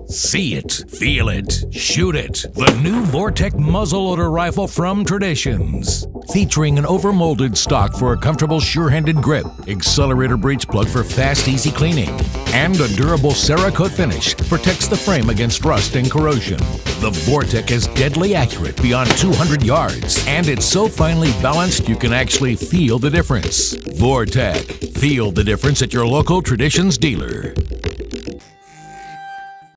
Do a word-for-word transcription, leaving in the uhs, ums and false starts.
See it, feel it, shoot it. The new Vortek muzzleloader rifle from Traditions. Featuring an overmolded stock for a comfortable, sure-handed grip, accelerator breech plug for fast, easy cleaning, and a durable Cerakote finish protects the frame against rust and corrosion. The Vortek is deadly accurate beyond two hundred yards, and it's so finely balanced you can actually feel the difference. Vortek. Feel the difference at your local Traditions dealer.